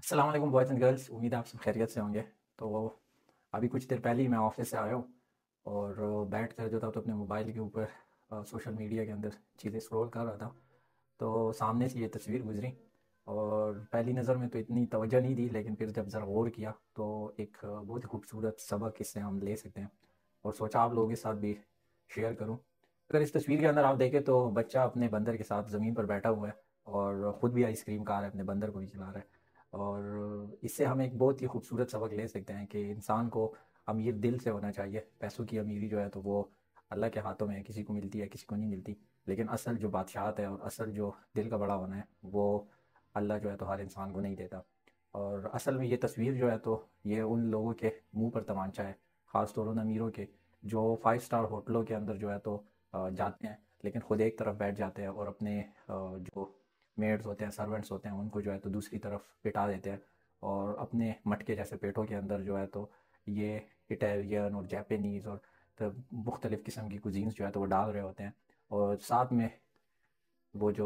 السلام علیکم boys and girls, امید ہے آپ سب خیریت سے ہوں گے۔ تو ابھی کچھ دیر پہلے ہی میں آفس سے آیا ہوں اور بیٹھ کر جو تھا تو اپنے موبائل کے اوپر سوشل میڈیا کے اندر چیزیں اسکرول کر رہا تھا، تو سامنے سے یہ تصویر گزری اور پہلی نظر میں تو اتنی توجہ نہیں دی، لیکن پھر جب ذرا غور کیا تو ایک بہت ہی خوبصورت سبق اس سے ہم لے سکتے ہیں اور سوچا آپ لوگوں کے ساتھ بھی شیئر کروں۔ اگر اس تصویر کے اندر آپ دیکھیں تو بچہ اپنے بندر کے ساتھ زمین پر بیٹھا ہوا ہے اور خود بھی آئس کریم کھا رہا ہے، اپنے بندر کو بھی کھلا رہا ہے۔ اور اس سے ہم ایک بہت ہی خوبصورت سبق لے سکتے ہیں کہ انسان کو امیر دل سے ہونا چاہیے۔ پیسوں کی امیری جو ہے تو وہ اللہ کے ہاتھوں میں ہے، کسی کو ملتی ہے کسی کو نہیں ملتی، لیکن اصل جو بادشاہت ہے اور اصل جو دل کا بڑا ہونا ہے وہ اللہ جو ہے تو ہر انسان کو نہیں دیتا۔ اور اصل میں یہ تصویر جو ہے تو یہ ان لوگوں کے منہ پر تمانچہ ہے، خاص طور ان امیروں کے جو 5 اسٹار ہوٹلوں کے اندر جو ہے تو جاتے ہیں، لیکن خود ایک طرف بیٹھ جاتے ہیں اور اپنے جو میڈز ہوتے ہیں، سرونٹس ہوتے ہیں، ان کو جو ہے تو دوسری طرف پٹا دیتے ہیں اور اپنے مٹکے جیسے پیٹوں کے اندر جو ہے تو یہ اٹیلین اور جاپنیز اور مختلف قسم کی کوزینز جو ہے تو وہ ڈال رہے ہوتے ہیں، اور ساتھ میں وہ جو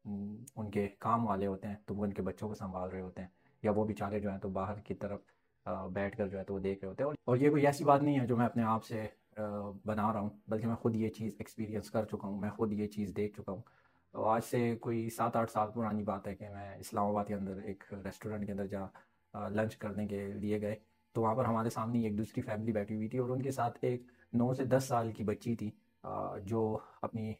ان کے کام والے ہوتے ہیں تو وہ ان کے بچوں کو سنبھال رہے ہوتے ہیں، یا وہ بیچارے جو ہیں تو باہر کی طرف بیٹھ کر جو ہے تو وہ دیکھ رہے ہوتے ہیں۔ اور یہ کوئی ایسی بات نہیں ہے جو میں اپنے آپ سے بنا رہا ہوں، بلکہ میں خود یہ چیز ایکسپیرینس کر چکا ہوں، میں خود یہ چیز دیکھ چکا ہوں۔ تو آج سے کوئی 7-8 سال پرانی بات ہے کہ میں اسلام آباد کے اندر ایک ریسٹورنٹ کے اندر جہاں لنچ کرنے کے لیے گئے، تو وہاں پر ہمارے سامنے ایک دوسری فیملی بیٹھی ہوئی تھی اور ان کے ساتھ ایک 9 سے 10 سال کی بچی تھی، جو اپنی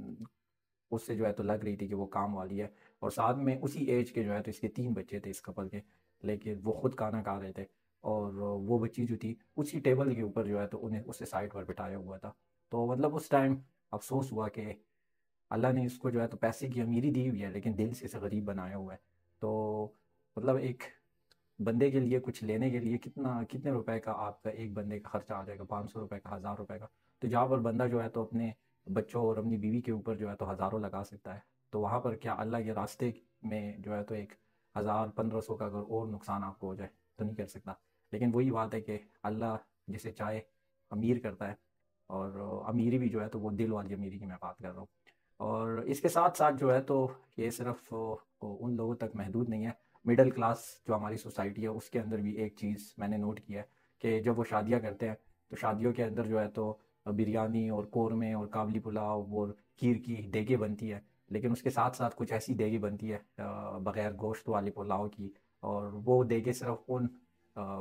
اس سے جو ہے تو لگ رہی تھی کہ وہ کام والی ہے، اور ساتھ میں اسی ایج کے جو ہے تو اس کے 3 بچے تھے اس کپل کے، لیکن وہ خود کھانا کھا رہے تھے اور وہ بچی جو تھی اسی ٹیبل کے اوپر جو ہے تو انہیں اس سے سائڈ پر بٹھایا ہوا تھا۔ تو مطلب اس ٹائم افسوس ہوا کہ اللہ نے اس کو جو ہے تو پیسے کی امیری دی ہوئی ہے لیکن دل سے اسے غریب بنایا ہوا ہے۔ تو مطلب ایک بندے کے لیے کچھ لینے کے لیے کتنے روپے کا آپ کا ایک بندے کا خرچہ آ جائے گا، 500 روپے کا، 1000 روپے کا۔ تو جہاں پر بندہ جو ہے تو اپنے بچوں اور اپنی بیوی کے اوپر جو ہے تو ہزاروں لگا سکتا ہے، تو وہاں پر کیا اللہ کے راستے میں جو ہے تو ایک 1000-1500 کا اگر اور نقصان آپ کو ہو جائے تو نہیں کر سکتا۔ لیکن وہی بات ہے کہ اللہ جسے چاہے امیر کرتا ہے، اور امیری بھی جو ہے تو وہ دل والی امیری کی میں بات کر رہا ہوں۔ اور اس کے ساتھ ساتھ جو ہے تو یہ صرف ان لوگوں تک محدود نہیں ہے، مڈل کلاس جو ہماری سوسائٹی ہے اس کے اندر بھی ایک چیز میں نے نوٹ کیا ہے کہ جب وہ شادیاں کرتے ہیں تو شادیوں کے اندر جو ہے تو بریانی اور قورمے اور کابلی پلاؤ اور کھیر کی دیگیں بنتی ہے، لیکن اس کے ساتھ ساتھ کچھ ایسی دیگیں بنتی ہے بغیر گوشت والے پلاؤ کی، اور وہ دیگیں صرف ان آ،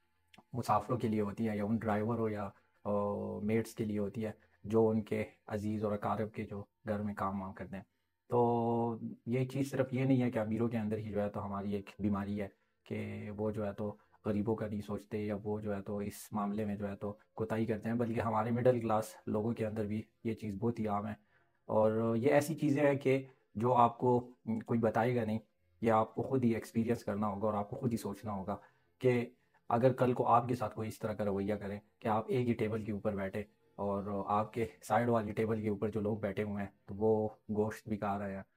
مسافروں کے لیے ہوتی ہے یا ان ڈرائیور ہو یا میٹس کے لیے ہوتی ہے جو ان کے عزیز اور اقارب کے جو گھر میں کام وام کرتے ہیں۔ تو یہ چیز صرف یہ نہیں ہے کہ امیروں کے اندر ہی جو ہے تو ہماری ایک بیماری ہے کہ وہ جو ہے تو غریبوں کا نہیں سوچتے، یا وہ جو ہے تو اس معاملے میں جو ہے تو کوتاہی کرتے ہیں، بلکہ ہمارے مڈل کلاس لوگوں کے اندر بھی یہ چیز بہت ہی عام ہے۔ اور یہ ایسی چیزیں ہیں کہ جو آپ کو کوئی بتائے گا نہیں، یہ آپ کو خود ہی ایکسپیرینس کرنا ہوگا اور آپ کو خود ہی سوچنا ہوگا کہ اگر کل کو آپ کے ساتھ کوئی اس طرح کا رویہ کرے کہ آپ ایک ہی ٹیبل کے اوپر بیٹھے اور آپ کے سائڈ والی ٹیبل کے اوپر جو لوگ بیٹھے ہوئے ہیں تو وہ گوشت بھی کھا رہے ہیں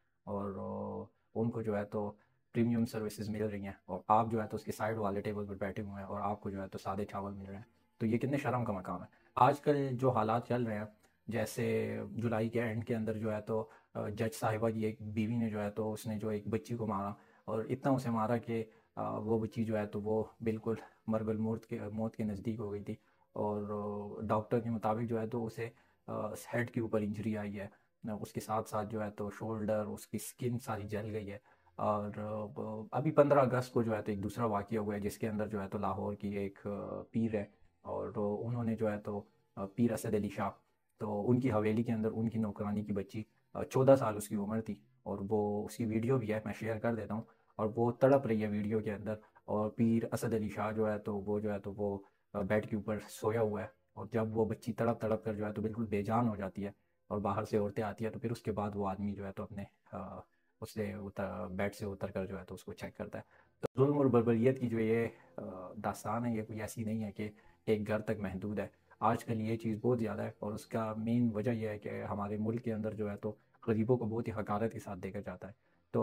اور ان کو جو ہے تو پریمیم سروسز مل رہی ہیں، اور آپ جو ہے تو اس کے سائڈ والے ٹیبل پر بیٹھے ہوئے ہیں اور آپ کو جو ہے تو سادے چاول مل رہے ہیں، تو یہ کتنے شرم کا مقام ہے۔ آج کل جو حالات چل رہے ہیں، جیسے جولائی کے اینڈ کے اندر جو ہے تو جج صاحبہ کی ایک بیوی نے جو ہے تو اس نے جو ایک بچی کو مارا، اور اتنا اسے مارا کہ وہ بچی جو ہے تو وہ بالکل مرگ موت کے نزدیک ہو گئی تھی، اور ڈاکٹر کے مطابق جو ہے تو اسے ہیڈ کے اوپر انجری آئی ہے، اس کے ساتھ ساتھ جو ہے تو شولڈر، اس کی سکن ساری جل گئی ہے۔ اور ابھی 15 اگست کو جو ہے تو ایک دوسرا واقعہ ہوا ہے جس کے اندر جو ہے تو لاہور کی ایک پیر ہے، اور انہوں نے جو ہے تو پیر اسد علی شاہ، تو ان کی حویلی کے اندر ان کی نوکرانی کی بچی 14 سال اس کی عمر تھی، اور وہ اس کی ویڈیو بھی ہے، میں شیئر کر دیتا ہوں، اور وہ تڑپ رہی ہے ویڈیو کے اندر، اور پیر اسد علی شاہ جو ہے تو وہ جو ہے تو وہ بیڈ کے اوپر سویا ہوا ہے، اور جب وہ بچی تڑپ تڑپ کر جو ہے تو بالکل بے جان ہو جاتی ہے اور باہر سے عورتیں آتی ہیں، تو پھر اس کے بعد وہ آدمی جو ہے تو اپنے اس سے بیڈ سے اتر کر جو ہے تو اس کو چیک کرتا ہے۔ تو ظلم اور بربریت کی جو یہ داستان ہے، یہ کوئی ایسی نہیں ہے کہ ایک گھر تک محدود ہے، آج کل یہ چیز بہت زیادہ ہے، اور اس کا مین وجہ یہ ہے کہ ہمارے ملک کے اندر جو ہے تو غریبوں کو بہت ہی حقارت کے ساتھ دیکھا جاتا ہے۔ تو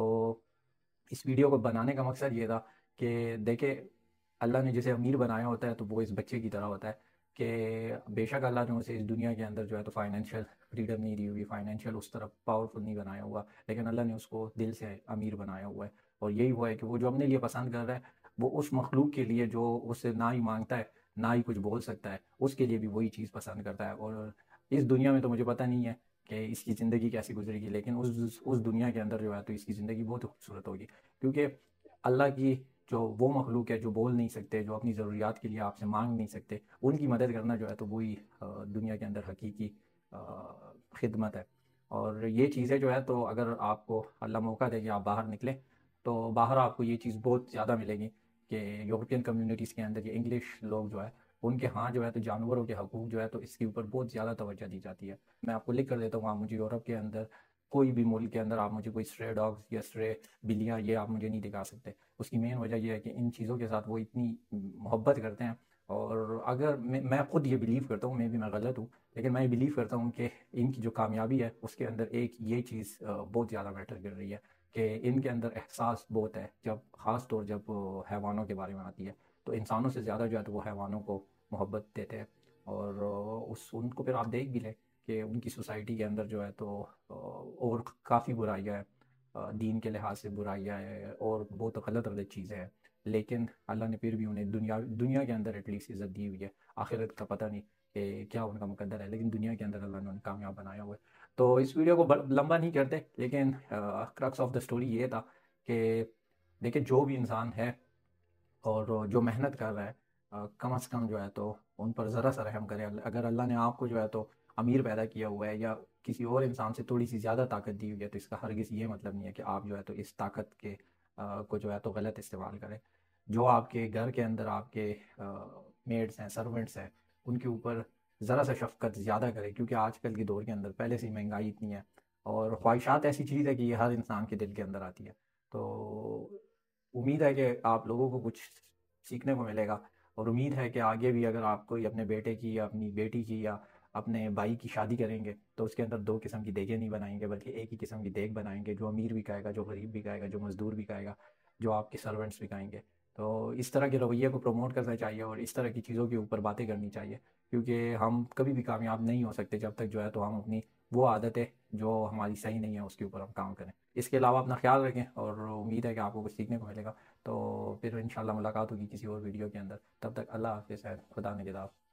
اس ویڈیو کو بنانے کا مقصد یہ تھا کہ دیکھیں، اللہ نے جسے امیر بنایا ہوتا ہے تو وہ اس بچے کی طرح ہوتا ہے کہ بے شک اللہ نے اسے اس دنیا کے اندر جو ہے تو فائنینشیل فریڈم نہیں دی ہوئی، فائنینشیل اس طرح پاورفل نہیں بنایا ہوا، لیکن اللہ نے اس کو دل سے امیر بنایا ہوا ہے۔ اور یہی وہ ہے کہ وہ جو اپنے لیے پسند کر رہا ہے وہ اس مخلوق کے لیے جو اسے نہ ہی مانگتا ہے نہ ہی کچھ بول سکتا ہے اس کے لیے بھی وہی چیز پسند کرتا ہے. اور اس دنیا میں تو مجھے پتہ نہیں ہے کہ اس کی زندگی کیسی گزرے گی، لیکن اس دنیا کے اندر جو ہے تو اس کی زندگی بہت خوبصورت ہوگی، کیونکہ اللہ کی جو وہ مخلوق ہے جو بول نہیں سکتے، جو اپنی ضروریات کے لیے آپ سے مانگ نہیں سکتے، ان کی مدد کرنا جو ہے تو وہی دنیا کے اندر حقیقی خدمت ہے. اور یہ چیزیں جو ہے تو اگر آپ کو اللہ موقع دے کہ آپ باہر نکلیں تو باہر آپ کو یہ چیز بہت زیادہ ملے گی کہ یورپین کمیونٹیز کے اندر یہ انگلش لوگ جو ہے ان کے ہاں جو ہے تو جانوروں کے حقوق جو ہے تو اس کے اوپر بہت زیادہ توجہ دی جاتی ہے. میں آپ کو لکھ کر دیتا ہوں، آپ مجھے یورپ کے اندر کوئی بھی ملک کے اندر آپ مجھے کوئی اسٹرے ڈاگس یا اسٹرے بلیاں یہ آپ مجھے نہیں دکھا سکتے. اس کی مین وجہ یہ ہے کہ ان چیزوں کے ساتھ وہ اتنی محبت کرتے ہیں. اور اگر میں خود یہ بلیو کرتا ہوں، میں غلط ہوں، لیکن میں یہ بلیو کرتا ہوں کہ ان کی جو کامیابی ہے اس کے اندر ایک یہ چیز بہت زیادہ میٹر کر رہی ہے کہ ان کے اندر احساس بہت ہے، جب خاص طور جب حیوانوں کے بارے میں آتی ہے تو انسانوں سے زیادہ جو ہے تو وہ حیوانوں کو محبت دیتے ہیں. اور ان کو پھر آپ دیکھ بھی لیں کہ ان کی سوسائٹی کے اندر جو ہے تو اور کافی برائیاں ہیں، دین کے لحاظ سے برائیاں ہیں اور بہت غلط غلط چیزیں ہیں، لیکن اللہ نے پھر بھی انہیں دنیا کے اندر ایٹ لیسٹ عزت دی ہوئی ہے. آخرت کا پتہ نہیں کہ کیا ان کا مقدر ہے، لیکن دنیا کے اندر اللہ نے انہیں کامیاب بنایا ہوا ہے. تو اس ویڈیو کو لمبا نہیں کرتے، لیکن کرکس آف دا اسٹوری یہ تھا کہ دیکھیں جو بھی انسان ہے اور جو محنت کر رہا ہے کم از کم جو ہے تو ان پر ذرا سا رحم کرے. اگر اللہ نے آپ کو جو ہے تو امیر پیدا کیا ہوا ہے یا کسی اور انسان سے تھوڑی سی زیادہ طاقت دی ہوئی ہے تو اس کا ہرگز یہ مطلب نہیں ہے کہ آپ جو ہے تو اس طاقت کے کو جو ہے تو غلط استعمال کریں. جو آپ کے گھر کے اندر آپ کے میڈس ہیں، سرونٹس ہیں، ان کے اوپر ذرا سا شفقت زیادہ کریں، کیونکہ آج کل کے دور کے اندر پہلے سے ہی مہنگائی اتنی ہے اور خواہشات ایسی چیز ہے کہ یہ ہر انسان کے دل کے اندر آتی ہے. تو امید ہے کہ آپ لوگوں کو کچھ سیکھنے کو ملے گا، اور امید ہے کہ آگے بھی اگر آپ کوئی اپنے بیٹے کی یا اپنی بیٹی کی یا اپنے بھائی کی شادی کریں گے تو اس کے اندر دو قسم کی دیگیں نہیں بنائیں گے، بلکہ ایک ہی قسم کی دیگ بنائیں گے، جو امیر بھی کھائے گا، جو غریب بھی کھائے گا، جو مزدور بھی کھائے گا، جو آپ کے سرونٹس بھی کھائیں گے. تو اس طرح کے رویے کو پروموٹ کرنا چاہیے اور اس طرح کی چیزوں کے اوپر باتیں کرنی چاہیے، کیونکہ ہم کبھی بھی کامیاب نہیں ہو سکتے جب تک جو ہے تو ہم اپنی وہ عادتیں جو ہماری صحیح نہیں ہے اس کے اوپر ہم کام کریں. اس کے علاوہ اپنا خیال رکھیں اور امید ہے کہ آپ کو کچھ سیکھنے کو ملے گا. تو پھر انشاءاللہ ملاقات ہوگی کسی اور ویڈیو کے اندر. تب تک اللہ حافظ ہے، خدا نگہدار.